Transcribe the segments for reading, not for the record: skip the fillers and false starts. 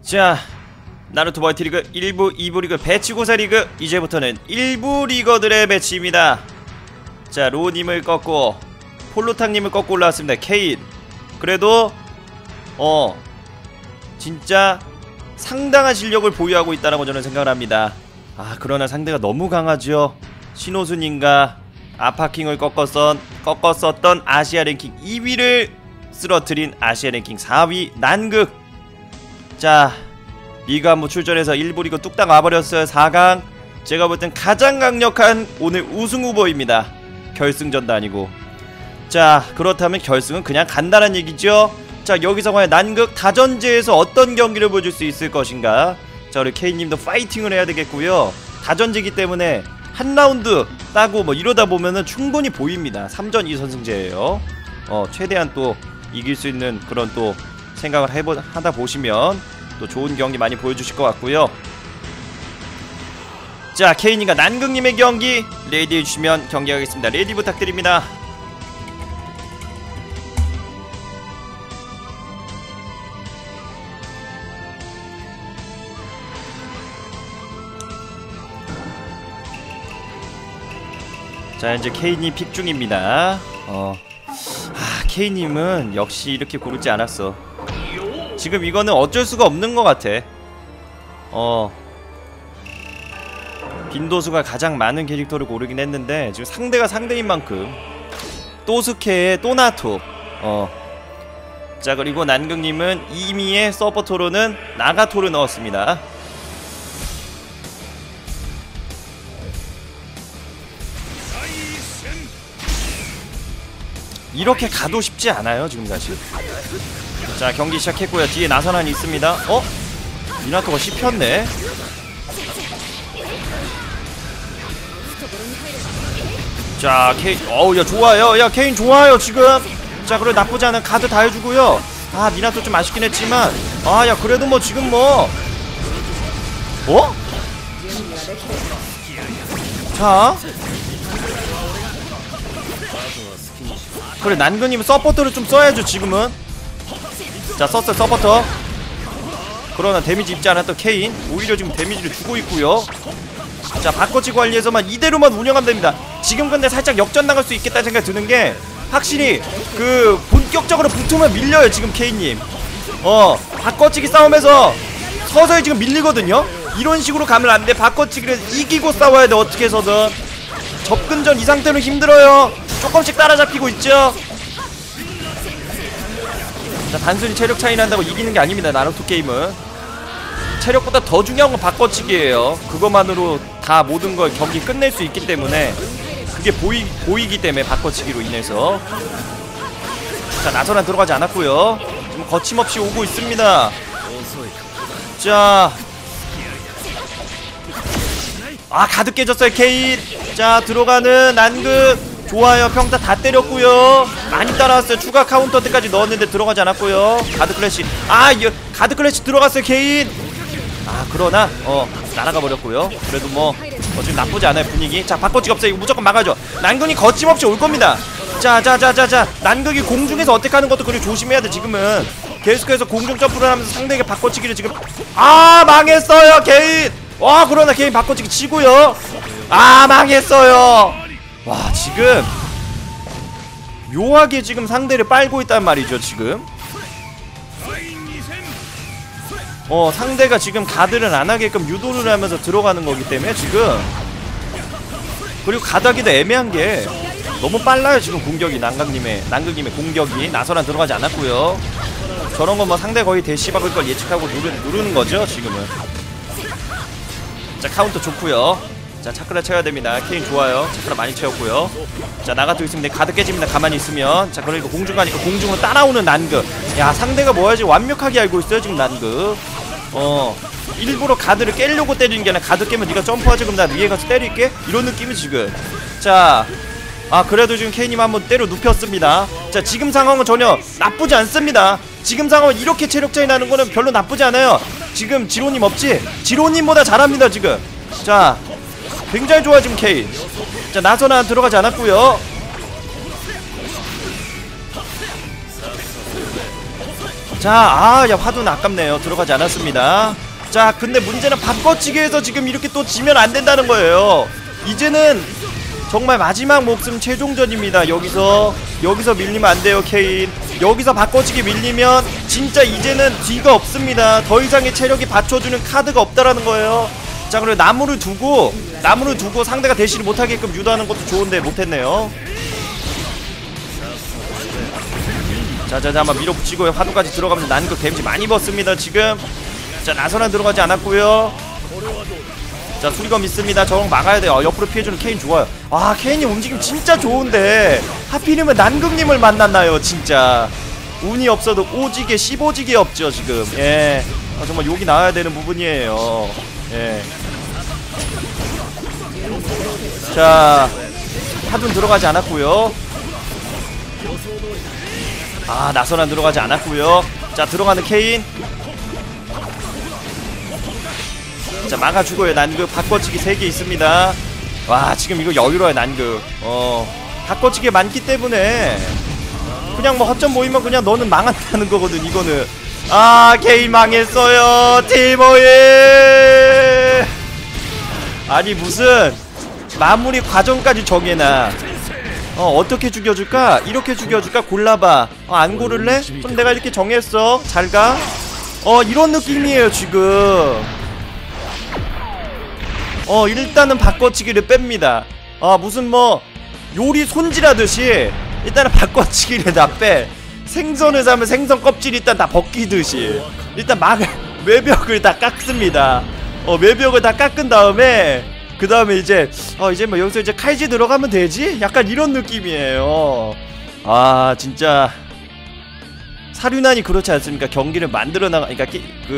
자, 나루토 멀티리그 1부, 2부 리그 배치고사 리그, 이제부터는 1부 리거들의 배치입니다. 자, 로우님을 꺾고 폴로탕님을 꺾고 올라왔습니다. 케인. 그래도 진짜 상당한 실력을 보유하고 있다라고 저는 생각을 합니다. 아, 그러나 상대가 너무 강하죠. 신호수님과 아파킹을 꺾었었던 아시아 랭킹 2위를 쓰러뜨린 아시아 랭킹 4위 난극. 자, 리그 한번 출전해서 1부 리그 뚝딱 와버렸어요. 4강. 제가 볼 땐 가장 강력한 오늘 우승 후보입니다. 결승전도 아니고. 자, 그렇다면 결승은 그냥 간다는 얘기죠. 자, 여기서 과연 난극 다전제에서 어떤 경기를 보여줄 수 있을 것인가. 자, 우리 K님도 파이팅을 해야 되겠고요. 다전제기 때문에 한 라운드 따고 뭐 이러다 보면은 충분히 보입니다. 3전 2선승제예요. 최대한 또 이길 수 있는 그런 또 생각을 하다 보시면 또 좋은 경기 많이 보여주실 것 같고요. 자, 케인님과 난극님의 경기 레디 해주시면 경기하겠습니다. 레디 부탁드립니다. 자, 이제 케인님 픽 중입니다. 케인님은 역시 이렇게 고르지 않았어. 지금 이거는 어쩔 수가 없는 것 같아. 빈도수가 가장 많은 캐릭터를 고르긴 했는데 지금 상대가 상대인 만큼 또스케의 또나토. 자, 그리고 난극님은 이미의 서포터로는 나가토를 넣었습니다. 이렇게 가도 쉽지 않아요 지금 사실. 자, 경기 시작했고요. 뒤에 나선한이 있습니다. 미나토가 씹혔네. 자, 케인, 야, 좋아요. 야, 케인 좋아요 지금. 자, 그래, 나쁘지 않은 가드 다 해주고요. 아, 미나토 좀 아쉽긴 했지만, 야, 그래도 뭐 지금 뭐 자, 그래, 난근님은 서포터를 좀 써야죠 지금은. 자, 썼어요 서포터. 그러나 데미지 입지 않았던 케인 오히려 지금 데미지를 주고 있고요. 자, 바꿔치 관리해서만 이대로만 운영하면 됩니다. 지금 근데 살짝 역전당할 수 있겠다는 생각이 드는게 확실히 그 본격적으로 붙으면 밀려요 지금 케인님. 바꿔치기 싸움에서 서서히 지금 밀리거든요. 이런 식으로 가면 안돼. 바꿔치기를 이기고 싸워야 돼 어떻게 해서든. 접근전 이 상태로 힘들어요. 조금씩 따라잡히고 있죠. 자, 단순히 체력 차이 난다고 이기는 게 아닙니다 나루토 게임은. 체력보다 더 중요한 건 바꿔치기예요. 그것만으로 다 모든 걸 경기 끝낼 수 있기 때문에 그게 보이기 때문에 바꿔치기로 인해서. 자, 나선한 들어가지 않았고요. 지금 거침없이 오고 있습니다. 자, 가드 깨졌어요 케인. 자, 들어가는 난극 좋아요. 평타 다 때렸고요. 많이 따라왔어요. 추가 카운터 때까지 넣었는데 들어가지 않았고요. 가드 클래시. 가드 클래시 들어갔어요 케인. 그러나 날아가 버렸고요. 그래도 뭐 지금 나쁘지 않아요 분위기. 자, 바꿔치기 없어요. 이거 무조건 막아줘. 난극이 거침없이 올 겁니다. 자, 난극이 공중에서 어택하는 것도 그리고 조심해야 돼. 지금은 계속해서 공중 점프를 하면서 상대에게 바꿔치기를 지금. 망했어요 케인. 그러나 케인 바꿔치기 치고요. 망했어요. 와, 지금 묘하게 지금 상대를 빨고 있단 말이죠 지금. 상대가 지금 가드를 안 하게끔 유도를 하면서 들어가는 거기 때문에 지금. 그리고 가드하기도 애매한 게 너무 빨라요 지금 공격이. 난극님의 공격이. 나선한 들어가지 않았고요. 저런 거 뭐 상대 거의 대시 박을 걸 예측하고 누르는 거죠 지금은. 자, 카운터 좋고요. 자, 차크라 채워야 됩니다. 케인 좋아요. 차크라 많이 채웠고요. 자, 나가도 있으면 가드 깨집니다 가만히 있으면. 자, 그러니까 공중 가니까 공중으로 따라오는 난극. 야, 상대가 뭐야지 완벽하게 알고 있어요 지금 난극. 일부러 가드를 깨려고 때리는 게 아니라 가드 깨면 네가 점프하지 그럼 나 위에 가서 때릴게 이런 느낌이 지금. 자, 그래도 지금 케인님 한번 때려 눕혔습니다. 자, 지금 상황은 전혀 나쁘지 않습니다. 지금 상황은 이렇게 체력 차이 나는 거는 별로 나쁘지 않아요. 지금 지로님 없지? 지로님보다 잘합니다 지금. 자, 굉장히 좋아 지금 케인. 자, 나선한 들어가지 않았고요. 자, 야, 화두는 아깝네요. 들어가지 않았습니다. 자, 근데 문제는 바꿔치기해서 지금 이렇게 또 지면 안 된다는 거예요. 이제는 정말 마지막 목숨 최종전입니다. 여기서 밀리면 안 돼요, 케인. 여기서 바꿔치기 밀리면 진짜 이제는 뒤가 없습니다. 더 이상의 체력이 받쳐주는 카드가 없다라는 거예요. 자, 그리고 나무를 두고 상대가 대시를 못하게끔 유도하는 것도 좋은데 못했네요. 자자자, 한번 밀어붙이고 화두까지 들어가면서 난극 데미지 많이 벗습니다 지금. 자, 나선안 들어가지 않았고요. 자, 수리검 있습니다. 저거 막아야 돼요. 옆으로 피해주는 케인 좋아요. 아, 케인이 움직임 진짜 좋은데 하필이면 난극님을 만났나요 진짜. 운이 없어도 오지게 15지게 없죠 지금. 예, 정말 욕이 나와야 되는 부분이에요. 예. 자, 하둔 들어가지 않았고요. 아, 나선안 들어가지 않았고요. 자, 들어가는 케인. 자, 막아주고요. 난극 바꿔치기 3개 있습니다. 와, 지금 이거 여유로워요 난극. 바꿔치기 많기 때문에 그냥 뭐 허점 모이면 그냥 너는 망한다는 거거든 이거는. 아, 케인 망했어요. 티모일. 아니 무슨 마무리 과정까지 정해놔. 어떻게 죽여줄까? 이렇게 죽여줄까? 골라봐. 안 고를래? 그럼 내가 이렇게 정했어. 잘가. 이런 느낌이에요 지금. 일단은 바꿔치기를 뺍니다. 무슨 뭐 요리 손질하듯이 일단은 바꿔치기를 다 빼. 생선을 사면 생선 껍질 일단 다 벗기듯이 일단 외벽을 다 깎습니다. 외벽을 다 깎은 다음에 그 다음에 이제 뭐 여기서 이제 칼질 들어가면 되지? 약간 이런 느낌이에요. 아, 진짜 사륜안이 그렇지 않습니까? 경기를 만들어 나가, 그러니까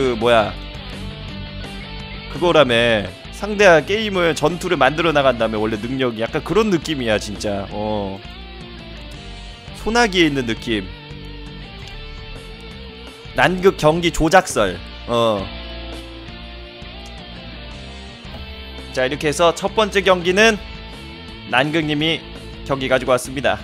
그거라며 상대가 게임을 전투를 만들어 나간다며 원래 능력이 약간 그런 느낌이야 진짜. 소나기에 있는 느낌. 난극 경기 조작설. 자, 이렇게 해서 첫 번째 경기는 난극님이 경기 가지고 왔습니다.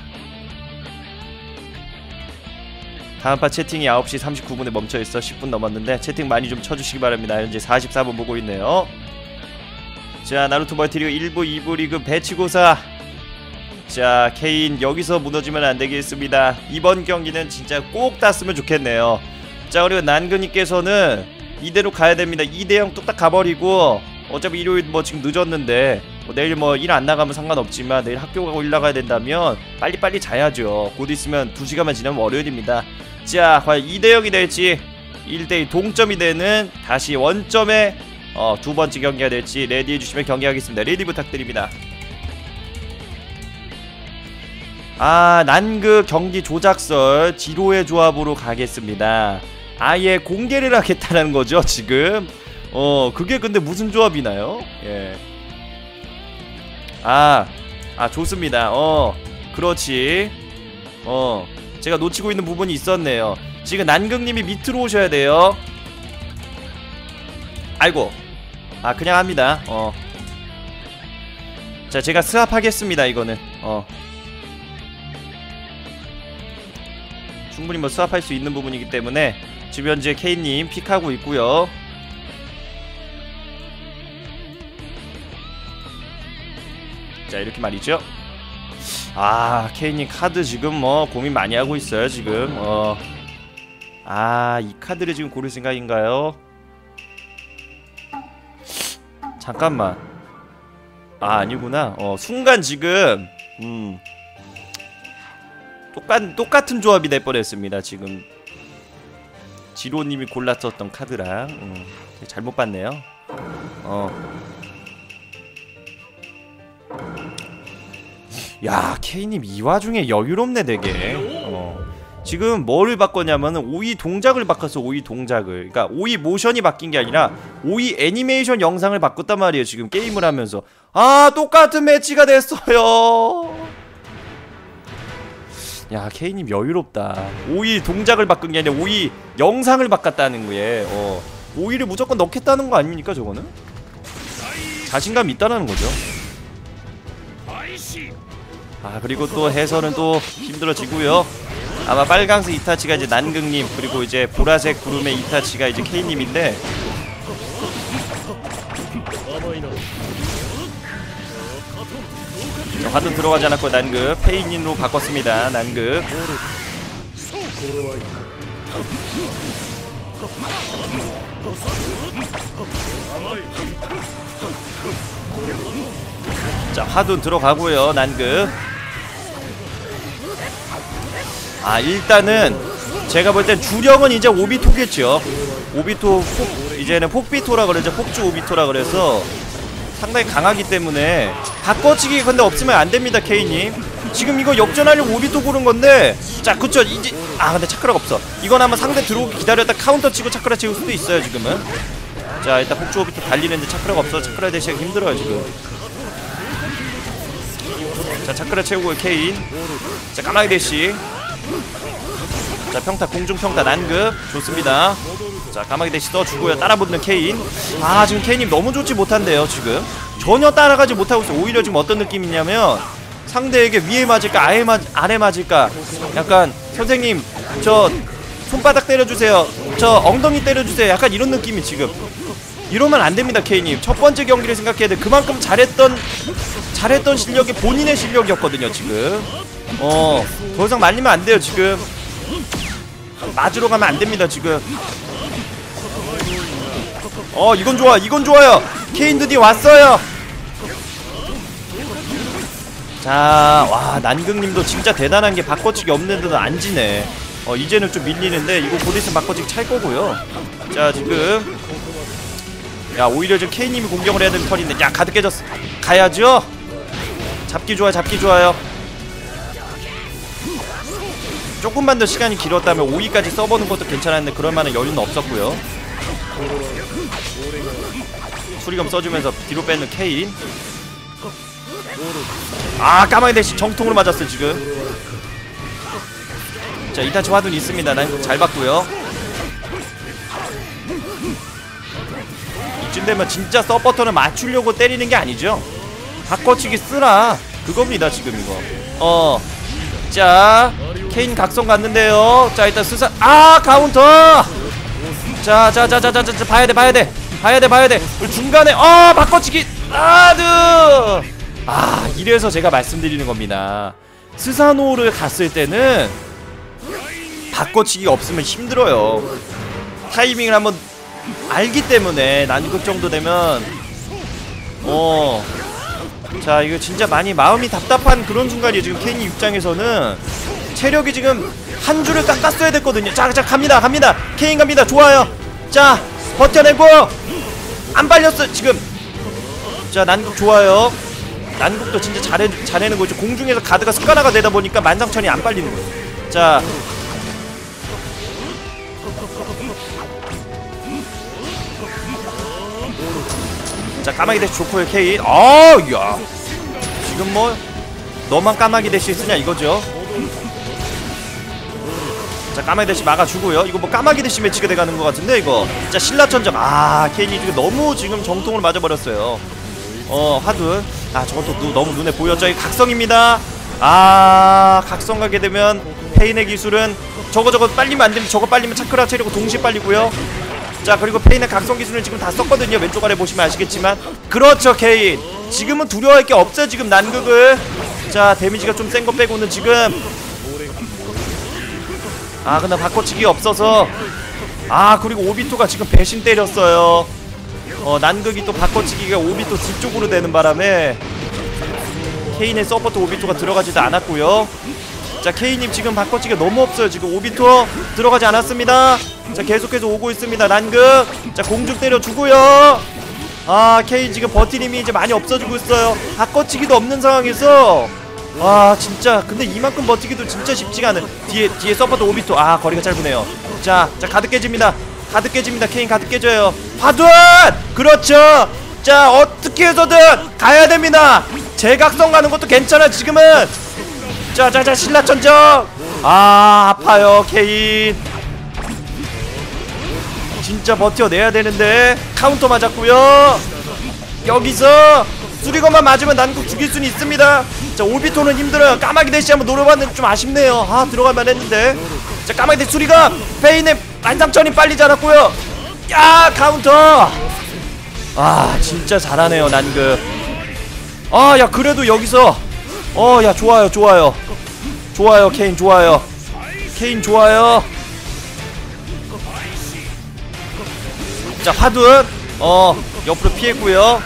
다음파 채팅이 9시 39분에 멈춰있어. 10분 넘었는데 채팅 많이 좀 쳐주시기 바랍니다. 현재 44분 보고 있네요. 자, 나루토 멀티리그 1부 2부 리그 배치고사. 자, 케인 여기서 무너지면 안되겠습니다. 이번 경기는 진짜 꼭 땄으면 좋겠네요. 자, 그리고 난근님께서는 이대로 가야됩니다. 2대0 뚝딱 가버리고 어차피 일요일 뭐 지금 늦었는데 내일 뭐 일 안 나가면 상관없지만 내일 학교 가고 일 나가야 된다면 빨리빨리 자야죠. 곧 있으면 2시간만 지나면 월요일입니다. 자, 과연 2대0이 될지 1대2 동점이 되는 다시 원점의 두 번째 경기가 될지 레디해주시면 경기하겠습니다. 레디 부탁드립니다. 아, 난그 경기 조작설 지로의 조합으로 가겠습니다. 아예 공개를 하겠다는 거죠 지금. 그게 근데 무슨 조합이나요? 예. 좋습니다. 그렇지. 제가 놓치고 있는 부분이 있었네요. 지금 난극님이 밑으로 오셔야 돼요. 아이고. 그냥 합니다. 자, 제가 스왑하겠습니다 이거는. 충분히 뭐 스왑할 수 있는 부분이기 때문에 지금 현재 케인님 픽하고 있고요. 자, 이렇게 말이죠. 케인님 카드 지금 뭐 고민 많이 하고 있어요 지금. 이 카드를 지금 고를 생각인가요? 잠깐만. 아니구나. 순간 지금 똑같은 조합이 될 뻔했습니다 지금. 지로님이 골랐었던 카드랑 잘못 봤네요. 야, 케이님 이 와중에 여유롭네 되게. 지금 뭐를 바꿨냐면은 오이 동작을 바꿨어. 오이 동작을. 그러니까 오이 모션이 바뀐 게 아니라 오이 애니메이션 영상을 바꿨단 말이에요 지금 게임을 하면서. 똑같은 매치가 됐어요. 야, 케이님 여유롭다. 오이 동작을 바꾼 게 아니라 오이 영상을 바꿨다는 거예요. 오이를 무조건 넣겠다는 거 아닙니까 저거는? 자신감이 있다는 거죠. 그리고 또 해설은 또 힘들어지고요. 아마 빨강색 이타치가 이제 난극님, 그리고 이제 보라색 구름의 이타치가 이제 K님인데, 자, 화든 들어가지 않았고 난극 페이닌으로 바꿨습니다. 난극. 자, 화둔 들어가고요. 난극. 아, 일단은 제가 볼 땐 주력은 이제 오비토겠죠. 오비토 이제는 폭비토라 그러죠. 폭주 오비토라 그래서 상당히 강하기 때문에 바꿔치기 근데 없으면 안 됩니다. K님 지금 이거 역전하려고 오비토 고른 건데, 자, 그쵸. 이제 근데 차크라가 없어. 이건 아마 상대 들어오기 기다렸다 카운터 치고 차크라 채울 수도 있어요. 지금은. 자, 일단 폭주 오비토 달리는데 차크라가 없어서 차크라 대시하기 힘들어요 지금. 자, 차크라 채우고 케인. 자, 까마귀 대시. 자, 평타 공중평타 난급 좋습니다. 자, 까마귀 대시 떠주고요. 따라붙는 케인. 지금 케인님 너무 좋지 못한데요. 지금 전혀 따라가지 못하고 있어요. 오히려 지금 어떤 느낌이냐면 상대에게 위에 맞을까 아래 맞을까, 약간 선생님 저 손바닥 때려주세요, 저 엉덩이 때려주세요, 약간 이런 느낌이 지금. 이러면 안됩니다. 케인님 첫 번째 경기를 생각해야 돼. 그만큼 잘했던 실력이 본인의 실력이었거든요 지금. 더 이상 말리면 안 돼요 지금. 맞으러 가면 안 됩니다 지금. 이건 좋아, 이건 좋아요. 케인 드디어 왔어요. 자, 와, 난극님도 진짜 대단한 게 바꿔치기 없는데도 안 지네. 이제는 좀 밀리는데 이거 곧 있으면 바꿔치기 찰 거고요. 자, 지금 야, 오히려 지금 K님이 공격을 해야 되는 턴인데, 야, 가드 깨졌어. 가야죠. 잡기 좋아요, 잡기 좋아요. 조금만 더 시간이 길었다면 5위까지 써보는 것도 괜찮았는데 그럴 만한 여유는 없었고요. 수리검 써주면서 뒤로 뺏는 케인. 까마귀 대신 정통으로 맞았어요 지금. 자, 이타치 화둔 있습니다. 난 잘 봤고요. 이쯤 되면 진짜 서버터는 맞추려고 때리는 게 아니죠. 바꿔치기 쓰라 그겁니다 지금 이거. 자, 케인 각성 갔는데요. 자, 일단 수사. 카운터. 자, 봐야 돼. 우리 중간에 바꿔치기. 이래서 제가 말씀드리는 겁니다. 스사노를 갔을 때는 바꿔치기가 없으면 힘들어요. 타이밍을 한번 알기 때문에 난극 정도 되면 자, 이거 진짜 많이 마음이 답답한 그런 순간이에요 지금. 케인이 입장에서는 체력이 지금 한 줄을 깎았어야 됐거든요. 자, 갑니다. 케인 갑니다. 좋아요. 자, 버텨내고. 안 발렸어 지금. 자, 난극 좋아요. 난극도 진짜 잘해는 거죠. 공중에서 가드가 습관화가 되다 보니까 만장천이 안 빨리는 거예요. 자, 까마귀 대시 좋고요 케인. 야, 지금 뭐 너만 까마귀 대시 쓰냐 이거죠. 자, 까마귀 대시 막아주고요. 이거 뭐 까마귀 대시 매치가 돼가는 것 같은데 이거. 자, 신라천점. 케인이 지금 너무 지금 정통을 맞아버렸어요. 화둔. 저것도 너무 눈에 보였죠. 이 각성입니다. 각성 가게 되면 페인의 기술은 저거 빨리면 안 됩니다. 저거 빨리면 차크라 체력고 동시에 빨리고요. 자, 그리고 페인의 각성 기술은 지금 다 썼거든요. 왼쪽 아래 보시면 아시겠지만. 그렇죠, 케인. 지금은 두려워할 게 없어요, 지금 난극을. 자, 데미지가 좀 센 거 빼고는 지금. 근데 바꿔치기가 없어서. 그리고 오비토가 지금 배신 때렸어요. 난극이 또 바꿔치기가 오비토 뒤쪽으로 되는 바람에 케인의 서포트 오비토가 들어가지도 않았고요. 자, 케인님 지금 바꿔치기가 너무 없어요. 지금 오비토 들어가지 않았습니다. 자, 계속해서 오고 있습니다. 난극. 자, 공중 때려주고요. 케인 지금 버티님이 이제 많이 없어지고 있어요. 바꿔치기도 없는 상황에서 진짜 근데 이만큼 버티기도 진짜 쉽지가 않은. 뒤에 서포트 오비토. 거리가 짧으네요. 자, 가드 깨집니다. 케인 가드 깨져요. 화둔! 그렇죠. 자, 어떻게 해서든 가야 됩니다. 재각성 가는 것도 괜찮아 지금은. 자, 신라천정. 아파요 케인. 진짜 버텨내야 되는데 카운터 맞았고요. 여기서 수리건만 맞으면 난국 죽일 수는 있습니다. 자, 올비토는 힘들어요. 까마귀 대시 한번 노려봤는데 좀 아쉽네요. 아, 들어갈만 했는데. 자, 까마귀 대시 수리건 페인의 반상천이 빨리 자랐고요. 야, 카운터. 아, 진짜 잘하네요, 난급. 아, 야, 그래도 여기서 야, 좋아요, 좋아요. 좋아요, 케인 좋아요. 케인 좋아요. 자, 화둔 옆으로 피했고요.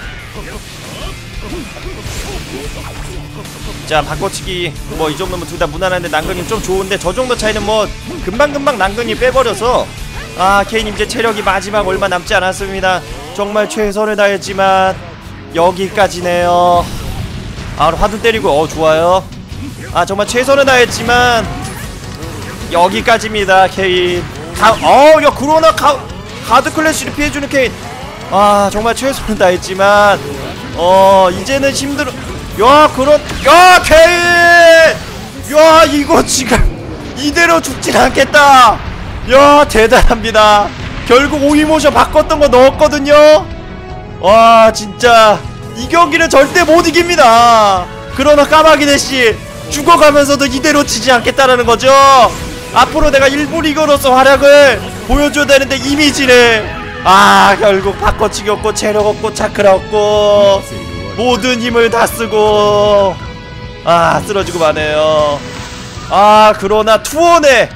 자, 바꿔치기 뭐 이 정도면 둘 다 무난한데 난근님 좀 좋은데 저 정도 차이는 뭐 금방금방 난근이 빼버려서 아, 케인님 이제 체력이 마지막 얼마 남지 않았습니다. 정말 최선을 다했지만 여기까지네요. 아, 화둔 때리고 좋아요. 아, 정말 최선을 다했지만 여기까지입니다. 케인 야, 그러나 가드 클래시를 피해주는 케인. 아, 정말 최선을 다했지만 이제는 힘들어. 야, 케인! 야, 이거 지금 이대로 죽진 않겠다. 야, 대단합니다. 결국 오이모션 바꿨던 거 넣었거든요. 와, 진짜 이 경기는 절대 못 이깁니다. 그러나 까마귀 대시 죽어가면서도 이대로 지지 않겠다라는 거죠. 앞으로 내가 일부 리거로서 활약을 보여줘야 되는데 이미지를 결국 바꿔치기 없고 체력 없고 차크라 없고 모든 힘을 다 쓰고 쓰러지고 마네요. 그러나 투혼에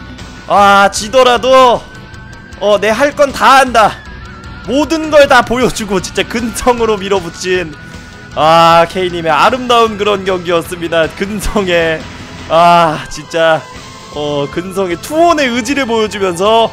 지더라도 내 할 건 다 한다. 모든 걸 다 보여주고 진짜 근성으로 밀어붙인 케이님의 아름다운 그런 경기였습니다. 근성의 진짜 근성의 투혼의 의지를 보여주면서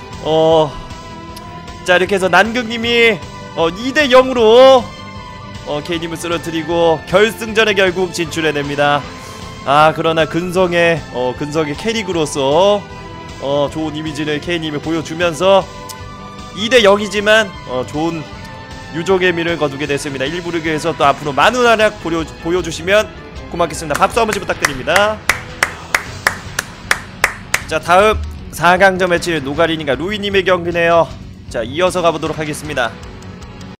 자, 이렇게 해서 난극님이 2대 0으로 케이님을 쓰러뜨리고 결승전에 결국 진출해냅니다. 그러나 근성의 캐릭으로서 좋은 이미지를 케이님이 보여주면서 2대 0이지만 좋은 유족의 미를 거두게 됐습니다. 1부 리그에서 또 앞으로 많은 활약 보여주시면 고맙겠습니다. 박수 한번씩 부탁드립니다. 자, 다음 4강전 매치 노가리님과 루이님의 경기네요. 자, 이어서 가보도록 하겠습니다.